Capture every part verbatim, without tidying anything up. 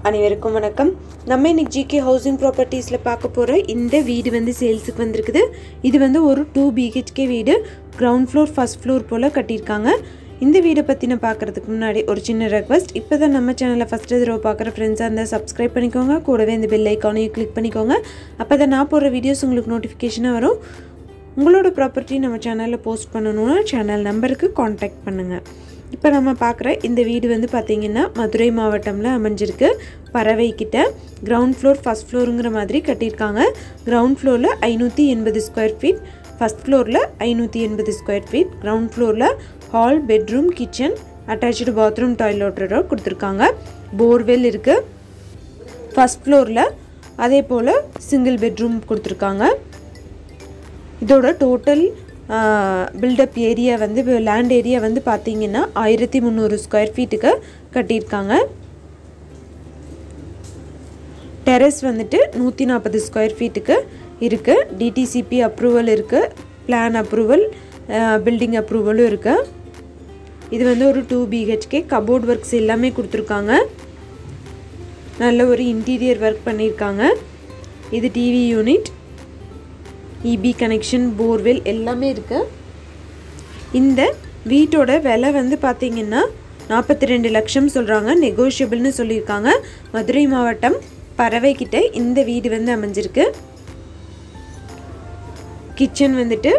அனைவருக்கும் வணக்கம். நம்ம இன்னைக்கு ஜிகே ஹவுசிங் ப்ராப்பர்ட்டிஸ்ல பார்க்க போற இந்த வீடு வந்து சேல்ஸுக்கு வந்திருக்குது. இது வந்து ஒரு டூ பிஹெச்கே வீடு. கிரவுண்ட் ஃப்ளோர் ஃபர்ஸ்ட் ஃப்ளோர் போல கட்டியிருக்காங்க. இந்த வீடை பற்றின பார்க்குறதுக்கு முன்னாடி ஒரு சின்ன ரெக்வஸ்ட். இப்போ தான் நம்ம சேனலை ஃபஸ்ட்டு தடவை பார்க்குற ஃப்ரெண்ட்ஸாக இருந்தால் சப்ஸ்கிரைப் பண்ணிக்கோங்க. கூடவே இந்த பெல் ஐக்கானையும் கிளிக் பண்ணிக்கோங்க. அப்போ தான் நான் போடுற வீடியோஸ் உங்களுக்கு நோட்டிஃபிகேஷனாக வரும். உங்களோட ப்ராப்பர்ட்டி நம்ம சேனலில் போஸ்ட் பண்ணணுன்னா சேனல் நம்பருக்கு காண்டாக்ட் பண்ணுங்கள். இப்போ நம்ம பார்க்குற இந்த வீடு வந்து பார்த்திங்கன்னா மதுரை மாவட்டமில் அமைஞ்சிருக்கு. பறவை கிட்ட கிரவுண்ட் ஃப்ளோர் ஃபஸ்ட் ஃப்ளோருங்கிற மாதிரி கட்டியிருக்காங்க. கிரவுண்ட் ஃப்ளோரில் ஐநூற்றி எண்பது ஸ்கொயர் ஃபீட், ஃபஸ்ட் ஃப்ளோரில் ஐநூற்றி எண்பது ஸ்கொயர் ஃபீட். கிரவுண்ட் ஃப்ளோரில் hall, bedroom, kitchen, attach bathroom, டாய்லெட்டோட கொடுத்துருக்காங்க. போர்வெல் இருக்குது. ஃபஸ்ட் ஃப்ளோரில் அதே போல் சிங்கிள் பெட்ரூம் கொடுத்துருக்காங்க. இதோட டோட்டல் பில்டப் ஏரியா வந்து லேண்ட் ஏரியா வந்து பார்த்திங்கன்னா ஆயிரத்தி முந்நூறு ஸ்கொயர் ஃபீட்டுக்கு கட்டியிருக்காங்க. டெரஸ் வந்துட்டு நூற்றி நாற்பது ஸ்கொயர் ஃபீட்டுக்கு இருக்குது. டிடிசிபி அப்ரூவல் இருக்குது, பிளான் அப்ரூவல், பில்டிங் அப்ரூவலும் இருக்குது. இது வந்து ஒரு டூ பிஹெச்கே. கபோர்ட் ஒர்க்ஸ் எல்லாமே கொடுத்துருக்காங்க. நல்ல ஒரு இன்டீரியர் ஒர்க் பண்ணியிருக்காங்க. இது TV unit, EB connection, borewell எல்லாமே இருக்குது. இந்த வீட்டோட விலை வந்து பார்த்திங்கன்னா நாற்பத்தி ரெண்டு லட்சம் சொல்கிறாங்க. நெகோஷியபிள்னு சொல்லியிருக்காங்க. மதுரை மாவட்டம் பறவை கிட்ட இந்த வீடு வந்து அமைஞ்சிருக்கு. கிச்சன் வந்துட்டு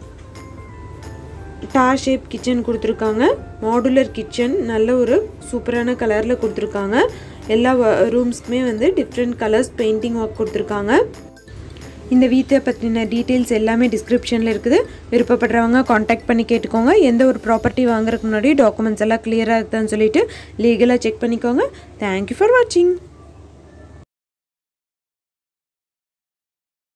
டா ஷேப் கிச்சன் கொடுத்துருக்காங்க. மாடுலர் கிச்சன் நல்ல ஒரு சூப்பரான கலரில் கொடுத்துருக்காங்க. எல்லா ரூம்ஸ்க்குமே வந்து டிஃப்ரெண்ட் கலர்ஸ் பெயிண்டிங் ஒர்க் கொடுத்துருக்காங்க. இந்த வீட்டை பற்றின டீட்டெயில்ஸ் எல்லாமே டிஸ்கிரிப்ஷனில் இருக்குது. விருப்பப்படுறவங்க காண்டாக்ட் பண்ணி கேட்டுக்கோங்க. எந்த ஒரு ப்ராப்பர்ட்டி வாங்குறதுக்கு முன்னாடி டாக்குமெண்ட்ஸ் எல்லாம் கிளியராக இருக்குதான்னு சொல்லிட்டு லீகலாக செக் பண்ணிக்கோங்க. தேங்க்யூ ஃபார் வாட்சிங்.